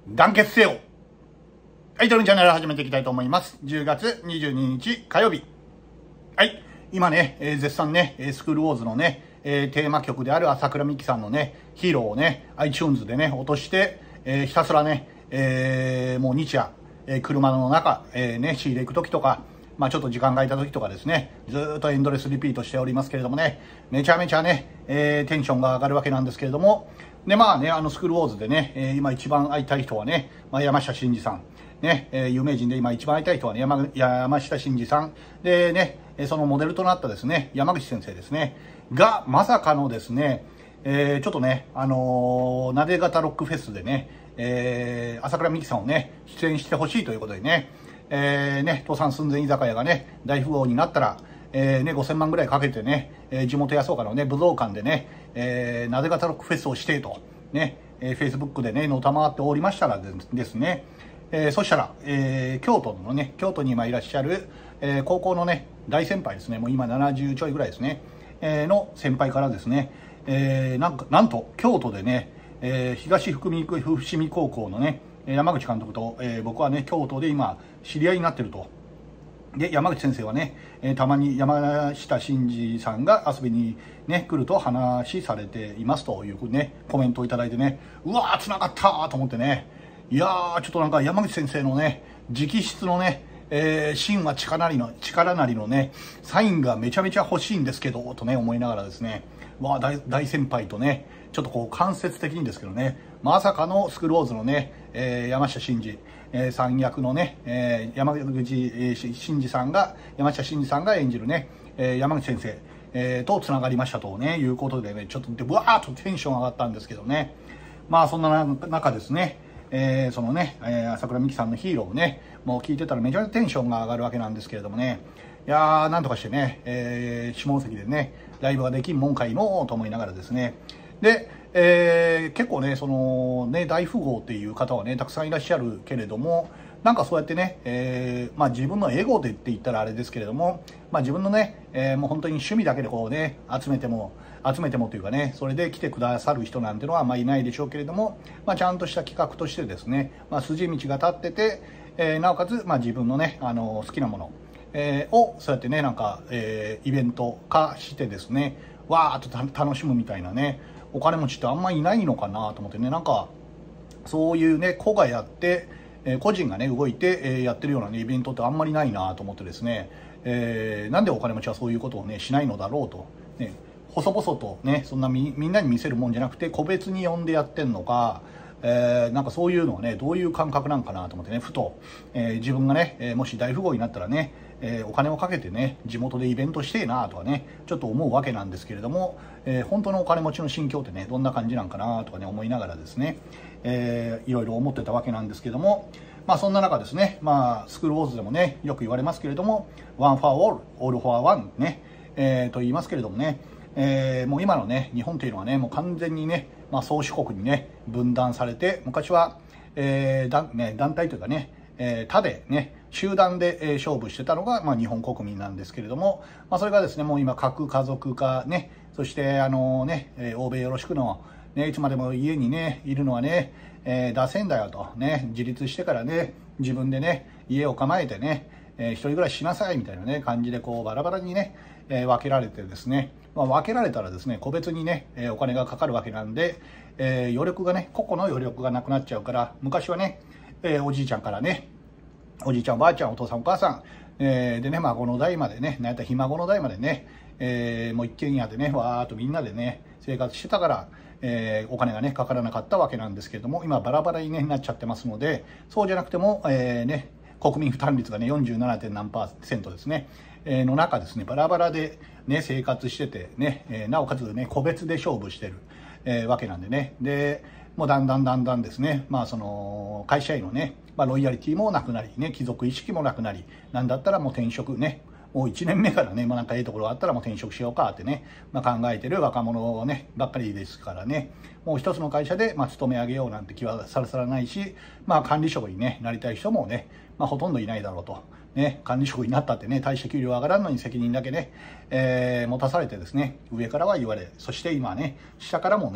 団結せよ。はい、トルンチャンネル始めていきたいと思います。10月22日火曜日。はい、今ね、絶賛ね、スクールウォーズのね、テーマ曲である朝倉美希さんのね、ヒーローをね、iTunes でね、落として、ひたすらね、もう日夜、車の中、ね、仕入れ行く時とか、ちょっと時間が空いた時とかですね、ずーっとエンドレスリピートしておりますけれどもね、めちゃめちゃね、テンションが上がるわけなんですけれども、で、スクールウォーズでね、今一番会いたい人はね、山下真司さん。ね、有名人で今一番会いたい人はね、山下真司さん。でね、そのモデルとなったですね、山口先生ですね。が、まさかのですね、ちょっとね、なで型ロックフェスでね、朝倉美希さんをね、出演してほしいということでね、倒産寸前居酒屋がね、大富豪になったら、5000万ぐらいかけてね、地元安岡のね、武道館でね、なで型ロックフェスをしてと、ね、Facebook でね、のたまっておりましたらですね、そしたら、京都に今いらっしゃる、高校のね、大先輩ですね、もう今70ちょいぐらいですね、の先輩からですね、なんと京都でね、東伏見高校のね、山口監督と、僕はね、京都で今、知り合いになってると。で、山口先生はね、たまに山下真司さんが遊びにね、来ると話されていますというね、コメントをいただいてね、うわー、繋がったと思ってね、いやー、ちょっとなんか山口先生のね、直筆のね、真は力なりのね、サインがめちゃめちゃ欲しいんですけど、とね、思いながらですね、大先輩とね、ちょっとこう間接的にですけどね、まさかのスクローズのね、山下真司、さん役のね、山下真司さんが演じるね、山口先生、とつながりましたとね、いうことでね、ちょっとブワーッとテンション上がったんですけどね、そんな中ですね、そのね、朝倉美希さんのヒーローをね、もう聞いてたらめちゃめちゃテンションが上がるわけなんですけれどもね、いやー、なんとかしてね、下関でね、ライブができんもんかいのと思いながらですね、で、結構ね、そのね、大富豪っていう方はね、たくさんいらっしゃるけれども、なんかそうやってね、自分のエゴでって言ったらあれですけれども、自分のね、もう本当に趣味だけでこうね、集めてもというかね、それで来てくださる人なんてのはいないでしょうけれども、ちゃんとした企画としてですね、筋道が立ってて、なおかつ、自分のね、好きなもの、をそうやってね、なんか、イベント化してですね、わーっと楽しむみたいなね、お金持ちってあんまりいないのかなと思ってね、なんか、そういうね、個がやって、個人がね、動いて、やってるようなね、イベントってあんまりないなと思ってですね、なんでお金持ちはそういうことをね、しないのだろうと。ね、細々とね、そんなみんなに見せるもんじゃなくて、個別に呼んでやってんのか、なんかそういうのはね、どういう感覚なんかなと思ってね、ふと、自分がね、もし大富豪になったらね、お金をかけてね、地元でイベントしてえなとかね、ちょっと思うわけなんですけれども、本当のお金持ちの心境ってね、どんな感じなんかなとかね、思いながらですね、いろいろ思ってたわけなんですけども、そんな中ですね、スクールウォーズでもね、よく言われますけれども、one for all, all for one ね、と言いますけれどもね、もう今のね、日本というのはね、もう完全にね、宗主国にね、分断されて、昔は、団体というかね、他でね、集団で勝負してたのが、日本国民なんですけれども、それがですね、もう今、核家族化ね、そして欧米よろしくの、ね、いつまでも家にね、いるのはね、ダセえんだよと、ね、自立してからね、自分でね、家を構えてね、一人暮らししなさいみたいなね、感じでこうバラバラにね、分けられてですね、分けられたらですね、個別にね、お金がかかるわけなんで、余力がね、個々の余力がなくなっちゃうから、昔はね、おじいちゃんからね、おじいちゃんおばあちゃんお父さんお母さん、でね、孫の代までね、なんやったらひ孫の代までね、もう一軒家でね、わーっとみんなでね、生活してたから、お金がね、かからなかったわけなんですけれども、今バラバラに、ね、なっちゃってますので、そうじゃなくても、国民負担率がね、47. 何%ですね、の中ですね、バラバラでね、生活しててね、なおかつね、個別で勝負してる、わけなんでね。で、もうだんだんですね、その、会社員のね、ロイヤリティもなくなり、ね、貴族意識もなくなり、なんだったらもう転職ね、もう1年目からね、なんかいいところがあったらもう転職しようかってね、考えてる若者をね、ばっかりですからね、もう一つの会社で、勤め上げようなんて気はさらさらないし、管理職に、ね、なりたい人もね、ほとんどいないだろうと。ね、管理職になったってね、大して給料上がらんのに責任だけね、持たされてですね、上からは言われ、そして今ね、下からもね、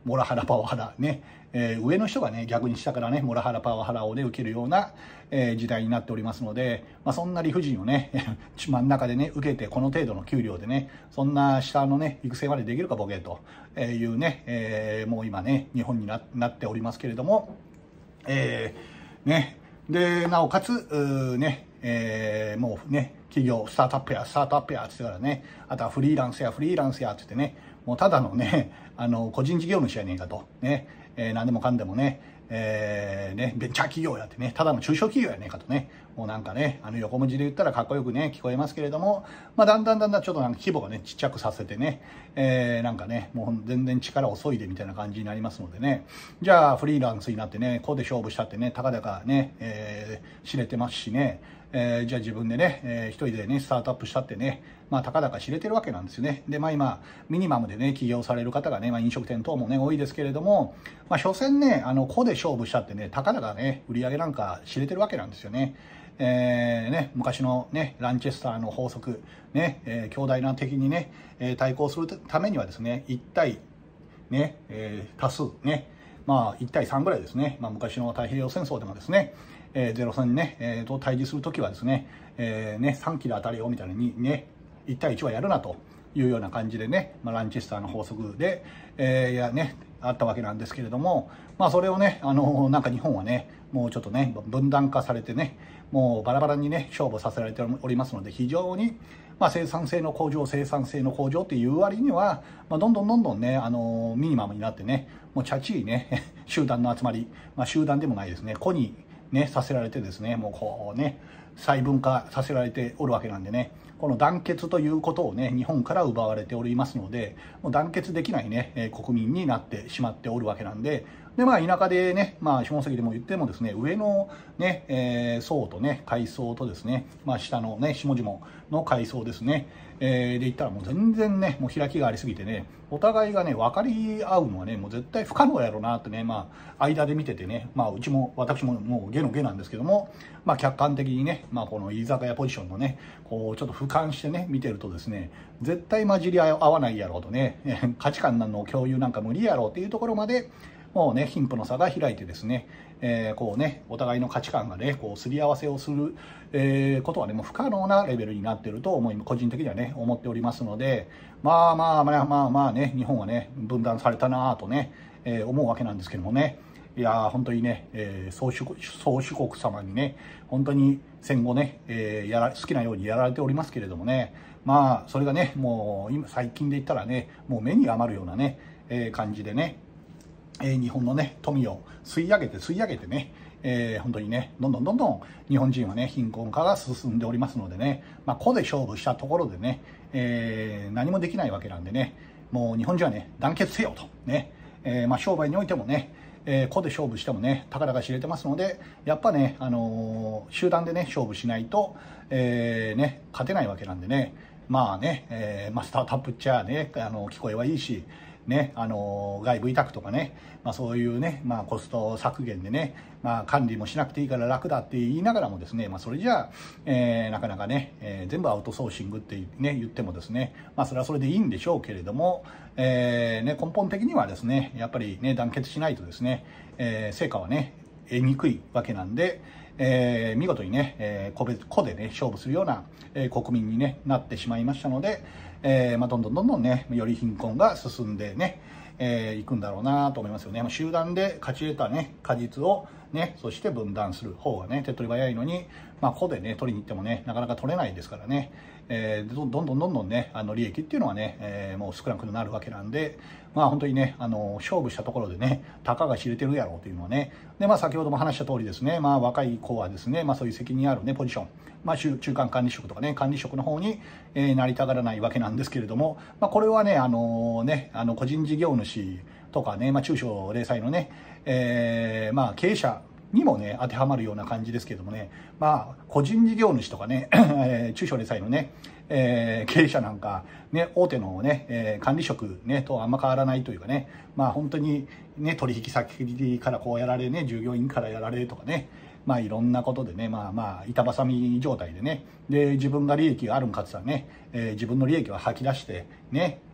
モラハラパワハラね、上の人がね逆に下からねモラハラパワハラをね受けるような、時代になっておりますので、そんな理不尽をね真ん中でね受けてこの程度の給料でねそんな下のね育成までできるかボケというね、もう今ね日本になっておりますけれども、ねでなおかつね、もうね企業スタートアップやって言ってからね、あとはフリーランスやって言ってね、もうただのね個人事業主やねんかとね、何でもかんでもねベンチャー企業やってね、ただの中小企業やねんかとね、もうなんかね横文字で言ったらかっこよくね聞こえますけれども、だんだんちょっとなんか規模がねちっちゃくさせてね、なんかねもう全然力遅いでみたいな感じになりますのでね、じゃあフリーランスになってねここで勝負したってねたかだかね、知れてますしね、じゃあ自分でね、一人でねスタートアップしたってねたかだか知れてるわけなんですよね。で今ミニマムでね起業される方がね、飲食店等もね多いですけれども、所詮ねここで勝負したってねたかだかね売り上げなんか知れてるわけなんですよね。昔のねランチェスターの法則ね、強大な敵にね対抗するためにはですね1対ね、多数ね1対3ぐらいですね、昔の太平洋戦争でもですね、ゼロ戦ね、と対峙するときはですね、3機で当たりよみたいにね1対1はやるなというような感じでね、ランチェスターの法則で、あったわけなんですけれども、それをねなんか日本はねもうちょっとね分断化されてねもうバラバラにね勝負させられておりますので、非常に生産性の向上っていう割には、どんどんねミニマムになってねもうチャチいね集団の集まり、集団でもないですね、個にねさせられてですね、もうこうね細分化させられておるわけなんでね、この団結ということをね日本から奪われておりますので、もう団結できないね国民になってしまっておるわけなんで、田舎でね下関でも言ってもですね上のね、層とね階層とですね、下のね下々の階層ですね、で言ったらもう全然ねもう開きがありすぎてね、お互いがね分かり合うのはねもう絶対不可能やろうなってね、間で見ててね、私ももう下の下なんですけども、客観的にね、この居酒屋ポジションのねこうちょっと俯瞰してね見てるとですね、絶対混じり合わないやろうとね価値観の共有なんか無理やろうっていうところまでもうね貧富の差が開いてですね、こうねお互いの価値観がねこうすり合わせをする、ことはねもう不可能なレベルになっていると個人的にはね思っておりますので、ね日本はね分断されたなとね、思うわけなんですけどもね、いや本当にね、宗主国様にね本当に戦後ね、好きなようにやられておりますけれどもね、それがねもう今最近で言ったらねもう目に余るようなね、感じでね、日本のね富を吸い上げてね、本当にねどんどん日本人はね貧困化が進んでおりますのでね、個で勝負したところでね、何もできないわけなんでね、もう日本人はね団結せよとね、商売においてもね個で勝負してもねたかだか知れてますので、やっぱね、集団でね勝負しないと、勝てないわけなんでね、スタートアップっちゃね聞こえはいいしね、外部委託とかね、そういうね、コスト削減でね、管理もしなくていいから楽だって言いながらもですね、それじゃあ、なかなかね、全部アウトソーシングってね言ってもですね、それはそれでいいんでしょうけれども、根本的にはですねやっぱりね団結しないとですね、成果はね得にくいわけなんで、見事にね、個でね勝負するような、国民に、ね、なってしまいましたので、どんどんねより貧困が進んでね、いくんだろうなと思いますよね。集団で勝ち得たね果実をねそして分断する方がね手っ取り早いのに、個でね取りに行ってもねなかなか取れないですからね、どんどんね利益っていうのはね、もう少なくなるわけなんで、本当にね勝負したところでねたかが知れてるやろうというのはね、で先ほども話した通りですね、若い子はですね、そういう責任あるねポジション、中間管理職とかね管理職の方に、なりたがらないわけなんですけれども、これはね個人事業主とかね、中小零細のね、経営者にもね当てはまるような感じですけどもね、個人事業主とかね中小零細のね、経営者なんかね大手のね、管理職ねとあんま変わらないというかね、本当にね取引先からこうやられね従業員からやられとかね、いろんなことでね板挟み状態でね、で自分が利益があるんかつはね、自分の利益を吐き出してね、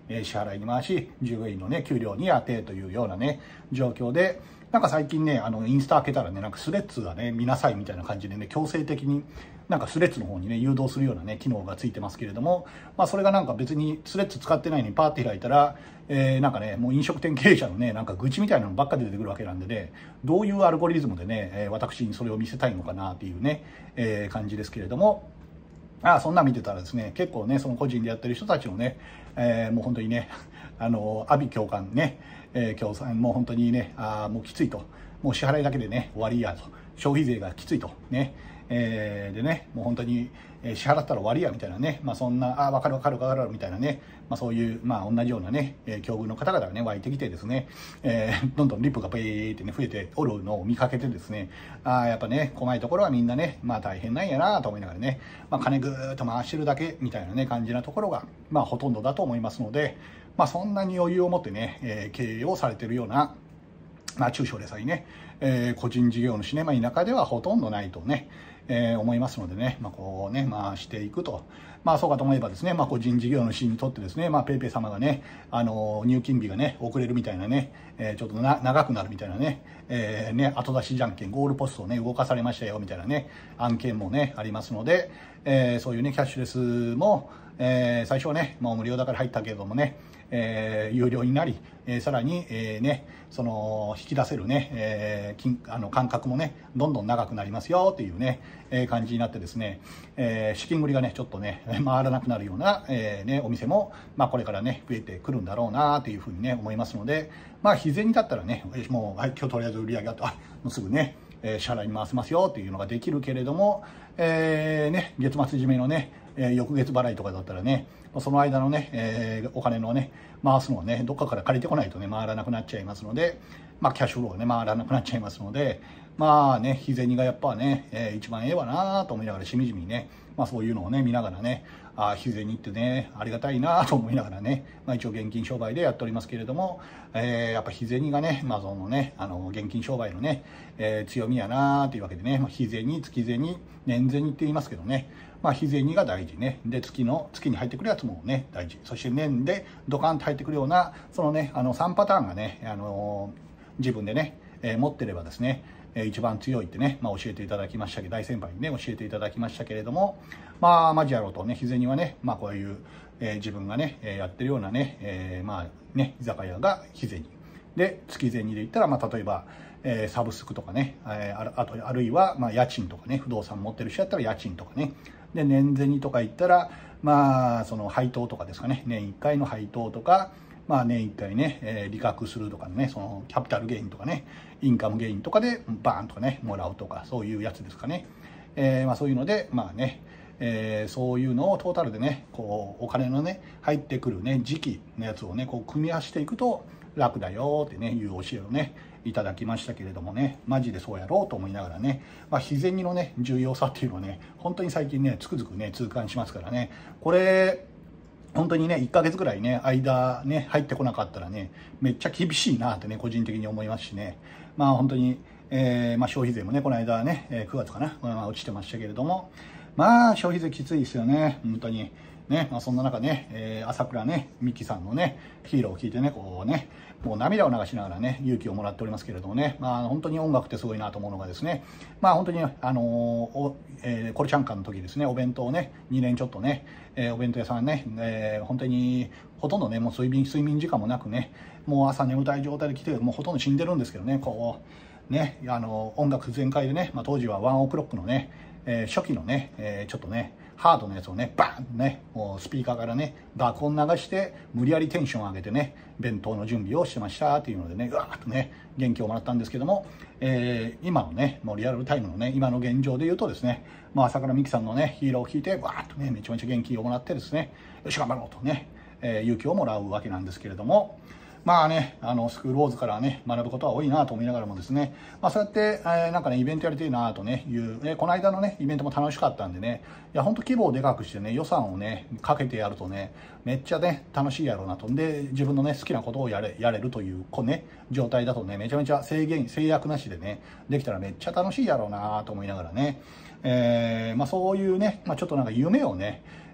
支払いに回し、従業員のね、給料に当てというようなね、状況で、なんか最近ね、インスタ開けたらね、なんかスレッズがね、見なさいみたいな感じでね、強制的に、なんかスレッズの方にね、誘導するようなね、機能がついてますけれども、まあそれがなんか別にスレッズ使ってないのにパーって開いたら、なんかね、もう飲食店経営者のね、なんか愚痴みたいなのばっかり出てくるわけなんでね、どういうアルゴリズムでね、私にそれを見せたいのかなっていうね、感じですけれども、そんな見てたらですね、結構ね、その個人でやってる人たちのね、もう本当にね、阿鼻教官ね、共産もう本当にね、もうきついと、もう支払いだけでね、終わりやと、消費税がきついと、ね、でね、もう本当に支払ったら終わりやみたいなね、まあそんな、わかるわかるわかるみたいなね、まあそういう、まあ同じようなね、境遇の方々がね、湧いてきてですね、どんどんリップがペーってね、増えておるのを見かけてですね、やっぱね、細いところはみんなね、まあ大変なんやなと思いながらね、まあ金ぐーっと回してるだけみたいなね、感じなところが、まあほとんどだと思いますので、まあそんなに余裕を持ってね、経営をされてるような、まあ中小でさえね、個人事業主ね、まあ田舎ではほとんどないとね、思いますのでね、まあこうね、まあしていくと。まあそうかと思えばですね、まあ個人事業主にとってですね、まあペイペイ様がね、入金日がね、遅れるみたいなね、ちょっと長くなるみたいなね、後出しじゃんけん、ゴールポストをね、動かされましたよみたいなね、案件もね、ありますので、そういうね、キャッシュレスも、最初はね、もう無料だから入ったけれどもね、有料になり、さらに、ね、その引き出せるね、間隔もね、どんどん長くなりますよっていうね、感じになってですね、資金繰りがね、ちょっとね、回らなくなるような、ね、お店も、まあこれからね、増えてくるんだろうなというふうにね、思いますので、まあ日銭だったらね、もう、はい、今日とりあえず売り上げあと、もうすぐね、支払いに回せますよっていうのができるけれども、ね、月末締めのね、翌月払いとかだったらね、その間のね、お金のね、回すのをね、どっかから借りてこないとね、回らなくなっちゃいますので、まあ、キャッシュフローがね、回らなくなっちゃいますので、まあね、日銭がやっぱね、一番ええわなと思いながら、しみじみね、まあそういうのをね、見ながらね、日銭ってね、ありがたいなと思いながらね、まあ一応現金商売でやっておりますけれども、やっぱ日銭がね、まあそのね、現金商売のね、強みやなというわけでね、まあ、日銭、月銭、年銭って言いますけどね、まあ日銭が大事ね。で、月に入ってくるやつもね、大事。そして年でドカンと入ってくるような、そのね、3パターンがね、自分でね、持ってればですね、一番強いってね、まあ、教えていただきましたけど、大先輩にね、教えていただきましたけれども、まあ、マジやろうとね、日銭はね、まあ、こういう、自分がね、やってるようなね、まあね、居酒屋が日銭。で、月銭で言ったら、まあ、例えば、サブスクとかね、あるいは、まあ、家賃とかね、不動産持ってる人だったら家賃とかね、で、年銭とか言ったら、まあ、その配当とかですかね、年1回の配当とか、まあ年1回ね、利確するとかね、そのキャピタルゲインとかね、インカムゲインとかでバーンとかね、もらうとか、そういうやつですかね。まあそういうので、まあね、そういうのをトータルでね、こう、お金のね、入ってくるね、時期のやつをね、こう、組み合わせていくと楽だよってね、いう教えをね、いただきましたけれどもね、マジでそうやろうと思いながらね、まあ、日銭のね、重要さっていうのはね、本当に最近ね、つくづくね、痛感しますからね、これ、本当にね、1ヶ月ぐらいね、間ね、入ってこなかったらね、めっちゃ厳しいなってね、個人的に思いますしね。まあ本当に、まあ消費税もね、この間ね、9月かな、まあ落ちてましたけれども、まあ消費税きついですよね、本当に。ね、まあそんな中ね、朝倉ね、美紀さんのね、ヒーローを聞いてね、こうね、もう涙を流しながらね、勇気をもらっておりますけれどもね、まあ本当に音楽ってすごいなと思うのがですね、まあ本当に、コルチャンカの時ですね、お弁当をね、2年ちょっとね、お弁当屋さんね、本当にほとんどね、もう睡眠時間もなくね、もう朝眠たい状態で来て、もうほとんど死んでるんですけどね、こう、ね、音楽全開でね、まあ当時はワンオクロックのね、初期のね、ちょっとね、ハードのやつをね、バーンとね、もうスピーカーからね、爆音流して、無理やりテンション上げてね、弁当の準備をしてましたっていうのでね、うわーっとね、元気をもらったんですけども、今のね、もうリアルタイムのね、今の現状で言うとですね、まあ、朝倉美樹さんのね、ヒーローを聞いて、わーっとね、めちゃめちゃ元気をもらってですね、よし、頑張ろうとね、勇気をもらうわけなんですけれども、まあね、スクールウォーズからね、学ぶことは多いなと思いながらもですね、まあそうやって、なんかね、イベントやりたいなとね、この間のね、イベントも楽しかったんでね、いや、ほんと規模をでかくしてね、予算をね、かけてやるとね、めっちゃね、楽しいやろうなと。で、自分のね、好きなことをやれるという、状態だとね、めちゃめちゃ制約なしでね、できたらめっちゃ楽しいやろうなと思いながらね、まあそういうね、まあちょっとなんか夢をね、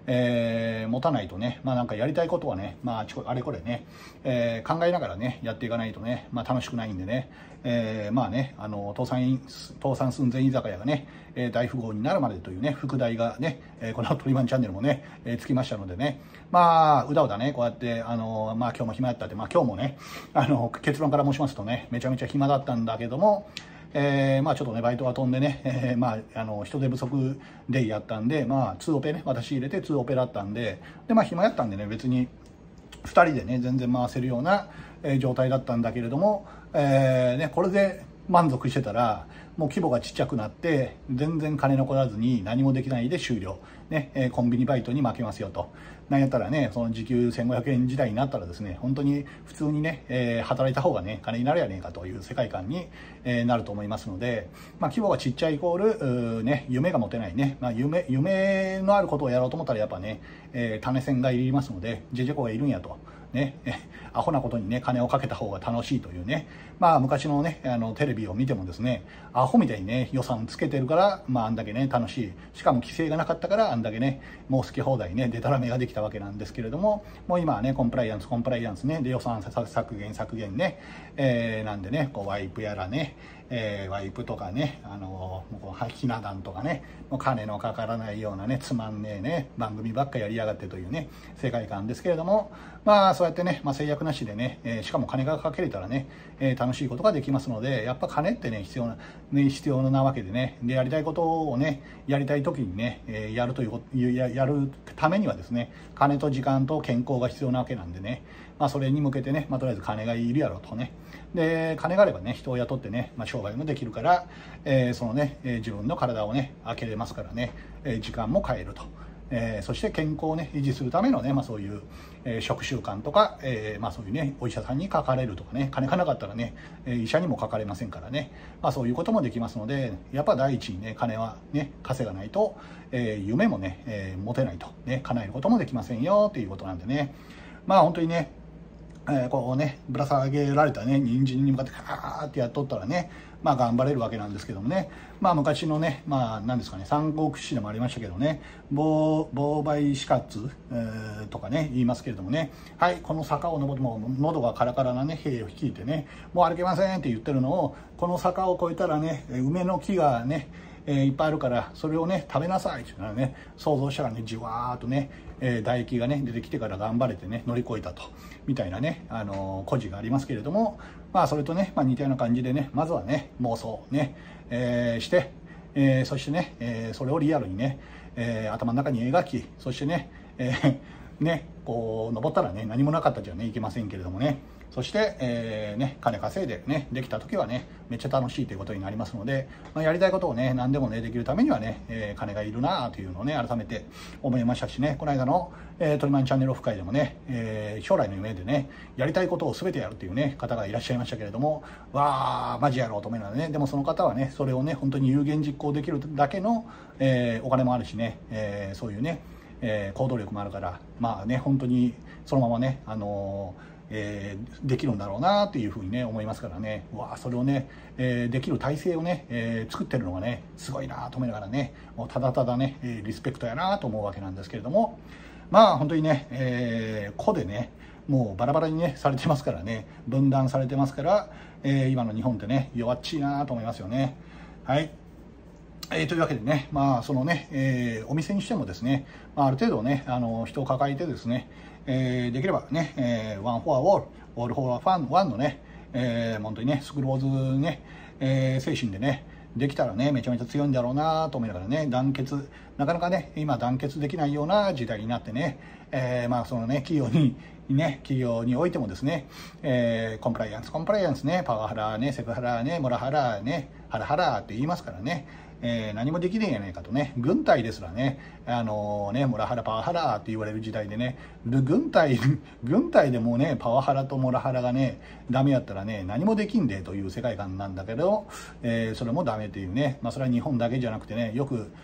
持たないとね、まあなんかやりたいことはね、まああれこれね、考えながらね、やっていかないとね、まあ楽しくないんでね、まあね、倒産寸前居酒屋がね、大富豪になるまでというね、副題がね、このトリマンチャンネルもね、つきましたのでね、まあ、うだうだね、こうやって、まあ今日も暇やったって、まあ今日もね、結論から申しますとね、めちゃめちゃ暇だったんだけども、まあちょっとね、バイトが飛んでね、まあ、人手不足でやったんで、まあ2オペね、私入れて2オペだったんで、で、まあ暇やったんでね、別に2人でね、全然回せるような、状態だったんだけれども、ね、これで満足してたら、もう規模がちっちゃくなって、全然金残らずに何もできないで終了。ね、コンビニバイトに負けますよと。なんやったらね、その時給1500円時代になったらですね、本当に普通にね、働いた方がね、金になるやねえかという世界観に、なると思いますので、まあ規模がちっちゃいイコール、ね、夢が持てないね。まあ夢のあることをやろうと思ったらやっぱね、種銭がいりますので、ジェジェコがいるんやと。ね、アホなことにね、金をかけた方が楽しいというね、まあ昔のね、テレビを見てもですね、アホみたいにね、予算つけてるから、まああんだけね、楽しい。しかも規制がなかったから、あんだけね、もう好き放題ね、デタラメができたわけなんですけれども、もう今はね、コンプライアンスね、で予算削減ね、なんでね、こうワイプやらね、ワイプとかね、ひな壇とかね、もう金のかからないようなね、つまんねえね、番組ばっかやりやがってというね、世界観ですけれども、まあそうやってね、まあ、制約なしでね、しかも金がかけれたらね、楽しいことができますので、やっぱ金ってね、必要なわけでね、で、やりたいことをね、やりたい時にね、やるためにはですね、金と時間と健康が必要なわけなんでね、まあそれに向けてね、まあとりあえず金がいるやろとね、で、金があればね、人を雇ってね、まあ商売もできるから、そのね、自分の体をね、開けれますからね、時間も変えると。そして健康をね、維持するためのね、まあそういう、食習慣とか、まあそういうね、お医者さんにかかれるとかね、金がなかったらね、医者にもかかれませんからね、まあそういうこともできますので、やっぱ第一にね、金はね、稼がないと、夢もね、持てないと、ね、叶えることもできませんよっていうことなんでね、まあ本当にね、こうね、ぶら下げられたね、人参に向かってカーってやっとったらね、まあ頑張れるわけなんですけどもね、まあ昔のね、まあ何ですかね、三国志でもありましたけどね、妨害死活、とかね、言いますけれどもね、はい、この坂を登っても喉がカラカラなね、兵を率いてね、もう歩けませんって言ってるのを、この坂を越えたらね、梅の木がね、いっぱいあるからそれをね食べなさいっていうのはね想像したらねじわーっとね、唾液がね出てきてから頑張れてね乗り越えたとみたいなね故事がありますけれども、まあそれとね、まあ、似たような感じでねまずはね妄想ね、して、そしてね、それをリアルにね、頭の中に描きそしてね、ねこう登ったらね何もなかったじゃねいけませんけれどもねそして、ね、金稼いでねできた時はねめっちゃ楽しいということになりますので、まあ、やりたいことをね何でもねできるためにはね、金がいるなというのをね改めて思いましたしねこの間の、トリマンチャンネルオフ会でもね、将来の夢でねやりたいことを全てやるというね方がいらっしゃいましたけれどもわあマジやろうと思いながらねでもその方はねそれをね本当に有言実行できるだけの、お金もあるしね、そういうね行動力もあるからまあね本当にそのままねできるんだろうなっていうふうにね思いますからねうわそれをね、できる体制をね、作ってるのがねすごいなと思いながらねもうただただねリスペクトやなと思うわけなんですけれどもまあ本当にね、個でねもうバラバラにねされてますからね分断されてますから、今の日本ってね弱っちいなと思いますよねはいというわけでね、まあそのねお店にしてもですね、まあ、ある程度ね人を抱えてですね、できればね、ワンフォアウォール、オールフォアファン、ワンのね、本当にね、スクローズね、精神でね、できたらね、めちゃめちゃ強いんだろうなと思いながらね、団結、なかなかね、今団結できないような時代になってね、まあそのね、企業においてもですね、コンプライアンスね、パワハラね、セクハラね、モラハラね、ハラハラって言いますからね、何もできねえやないかとね軍隊ですらねモラハラパワハラって言われる時代でね軍隊でもねパワハラとモラハラがねダメやったらね何もできんでという世界観なんだけど、それもダメっていうねまあそれは日本だけじゃなくてねよく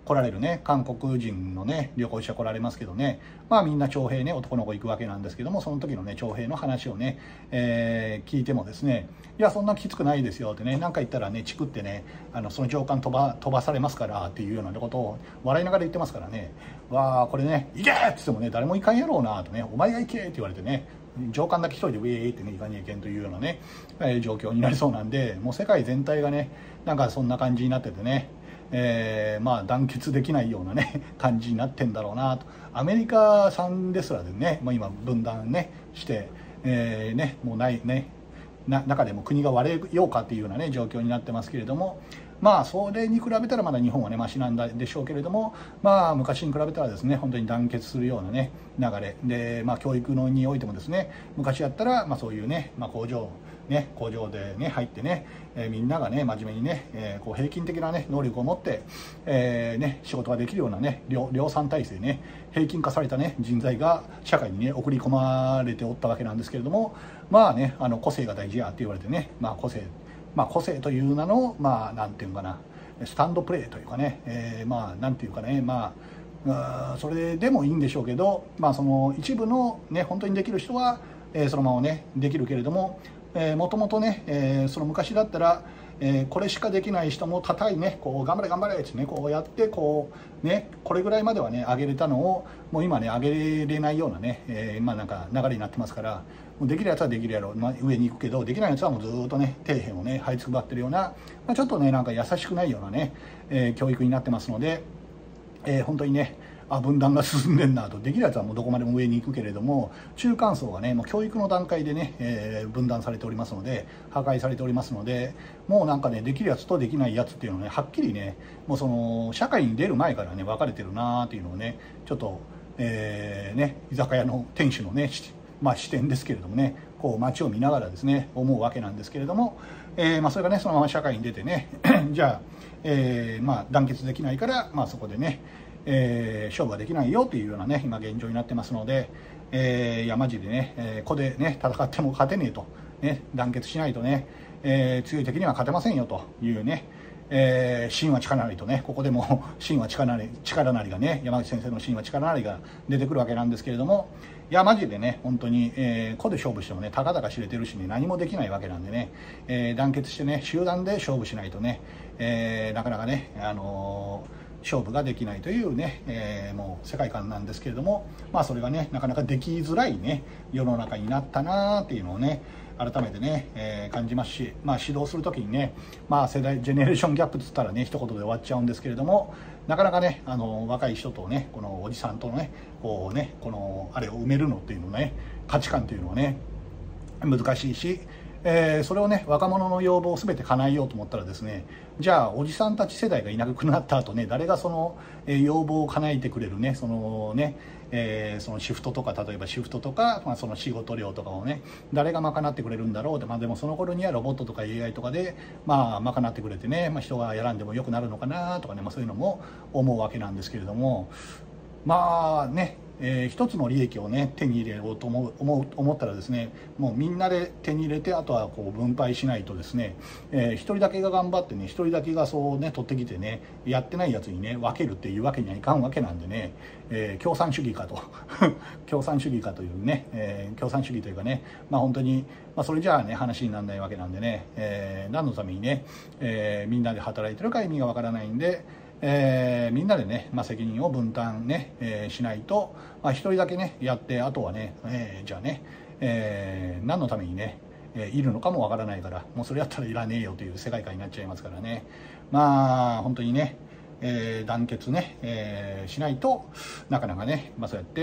来られるね、韓国人のね、旅行者来られますけどね、まあみんな徴兵ね、男の子行くわけなんですけども、その時のね、徴兵の話をね、聞いてもですね、いや、そんなきつくないですよってね、なんか言ったらね、チクってね、その上官飛ばされますからっていうようなことを笑いながら言ってますからね、わあ、これね、行けって言ってもね、誰も行かんやろうなとね、お前が行けって言われてね、上官だけ一人でウェーってね、行かにゃいけんというようなね、状況になりそうなんで、もう世界全体がね、なんかそんな感じになっててね、まあ団結できないようなね感じになってんだろうなと。アメリカさんですらでね、もう今分断ねして、ね、もうないね、中でも国が割れようかっていうようなね状況になってますけれども、まあそれに比べたらまだ日本はねマシなんでしょうけれども、まあ昔に比べたらですね本当に団結するようなね流れで、まあ教育のにおいてもですね、昔やったらまあそういうね、まあ工場でね入ってね、みんながね真面目にね、こう平均的なね能力を持って、ね仕事ができるようなね量産体制ね、平均化されたね人材が社会にね送り込まれておったわけなんですけれども、まあね個性が大事やって言われてね、まあ個性という名のまあなんていうかな、スタンドプレーというかね、まあなんていうかね、まあそれでもいいんでしょうけど、まあその一部のね本当にできる人は、そのままねできるけれども、もともとね、その昔だったら、これしかできない人も叩いね、こう頑張れ頑張れってねこうやってこうねこれぐらいまではね上げれたのをもう今ね上げれないようなね、まあなんか流れになってますから、もうできるやつはできるやろ、まあ、上に行くけどできないやつはもうずっとね底辺をね這いつくばってるような、まあ、ちょっとねなんか優しくないようなね、教育になってますので、本当にね分断が進んでんなと。できるやつはもうどこまでも上に行くけれども、中間層はねもう教育の段階でね、分断されておりますので、破壊されておりますので、もうなんかねできるやつとできないやつっていうのはねはっきりねもうその社会に出る前からね分かれてるなっていうのをねちょっと、ね居酒屋の店主のねまあ視点ですけれどもね、こう街を見ながらですね思うわけなんですけれども、まあそれがねそのまま社会に出てねじゃあ、まあ団結できないから、まあそこでね勝負ができないよというようなね今現状になってますので、いやマジでね、ここでね戦っても勝てねえと、ね、団結しないとね、強い敵には勝てませんよというね、神話力なりとね、ここでも神話力なりがね、山口先生の神話力なりが出てくるわけなんですけれども、いやマジでね本当に、個で勝負してもねたかだか知れてるしね何もできないわけなんでね、団結してね集団で勝負しないとね、なかなかね勝負ができないというね、もう世界観なんですけれども、まあそれがねなかなかできづらいね世の中になったなっていうのをね改めてね、感じますし、まあ指導する時にね、まあ世代ジェネレーションギャップっつったらね一言で終わっちゃうんですけれども、なかなかね若い人とねこのおじさんとのねこうねこのあれを埋めるのっていうのね価値観っていうのはね難しいし、それをね若者の要望を全て叶えようと思ったらですね、じゃあおじさんたち世代がいなくなった後ね誰がその、要望を叶えてくれるねそのね、そのシフトとか、例えばシフトとか、まあ、その仕事量とかをね誰が賄ってくれるんだろうって、まあ、でもその頃にはロボットとか AI とかでまあ賄ってくれてね、まあ、人がやらんでもよくなるのかなとかね、まあ、そういうのも思うわけなんですけれども、まあね一つの利益をね手に入れようと思ったらですね、もうみんなで手に入れて、あとはこう分配しないとですね、一人だけが頑張ってね一人だけがそうね取ってきてねやってないやつにね分けるっていうわけにはいかんわけなんでね、共産主義かと共産主義かというね、共産主義というかね、まあ本当に、まあ、それじゃあね話にならないわけなんでね、何のためにね、みんなで働いてるか意味がわからないんで、みんなでね、まあ、責任を分担ね、しないと、まあ、一人だけねやって、あとはね、じゃあね、何のためにね、いるのかもわからないから、もうそれやったらいらねえよという世界観になっちゃいますからね、まあ本当にね、団結ね、しないとなかなかね、まあ、そうやって、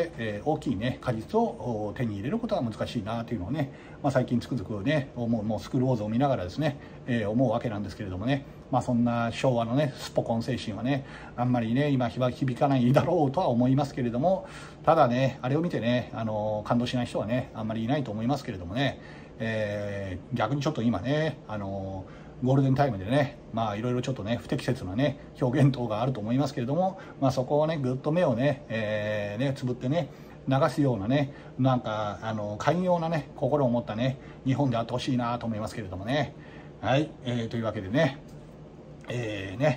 大きいね果実を手に入れることは難しいなというのをね、まあ、最近つくづくねもうスクールウォーズを見ながらですね、思うわけなんですけれどもね、まあ、そんな昭和のねスポコン精神はねあんまりね今響かないだろうとは思いますけれども、ただねあれを見てね感動しない人はねあんまりいないと思いますけれどもね、逆にちょっと今ねゴールデンタイムでね、まあいろいろちょっとね不適切なね表現等があると思いますけれども、まあ、そこをねぐっと目をね、つぶってね流すようなね、なんか寛容なね心を持ったね日本であってほしいなと思いますけれどもね。はい、というわけでね、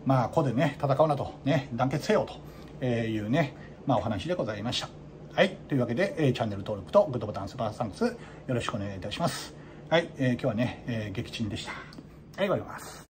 まあ、ここでね、戦うなと、ね、団結せよというね、まあ、お話でございました。はい。というわけで、チャンネル登録とグッドボタン、スーパーサンクス、よろしくお願いいたします。はい。今日はね、撃沈でした。はい、終わります。